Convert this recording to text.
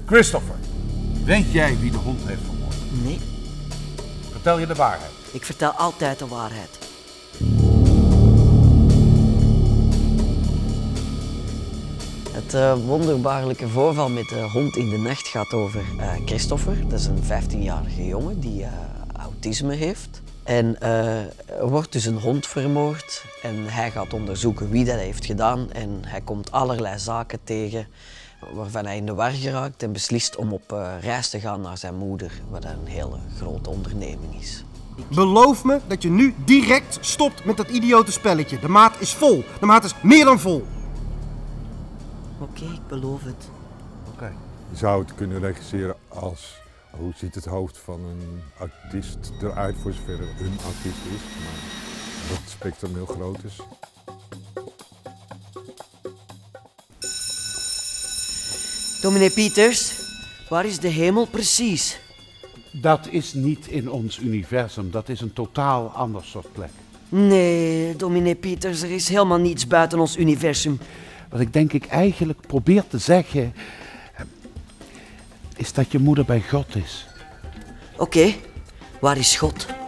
Christopher, weet jij wie de hond heeft vermoord? Nee, Vertel je de waarheid? ik vertel altijd de waarheid. Het wonderbaarlijke voorval met de hond in de nacht gaat over Christopher. Dat is een 15-jarige jongen die autisme heeft. En er wordt dus een hond vermoord en hij gaat onderzoeken wie dat heeft gedaan. En hij komt allerlei zaken tegen waarvan hij in de war geraakt en beslist om op reis te gaan naar zijn moeder, wat een hele grote onderneming is. Beloof me dat je nu direct stopt met dat idiote spelletje. De maat is vol. De maat is meer dan vol. Oké, ik beloof het. Oké. Je zou het kunnen regisseren als hoe ziet het hoofd van een autist eruit, voor zover er een autist is. Maar dat het spectrum heel groot is. Dominee Pieters, waar is de hemel precies? Dat is niet in ons universum, dat is een totaal ander soort plek. Nee, dominee Pieters, er is helemaal niets buiten ons universum. Wat ik eigenlijk probeer te zeggen, is dat je moeder bij God is. Oké, waar is God?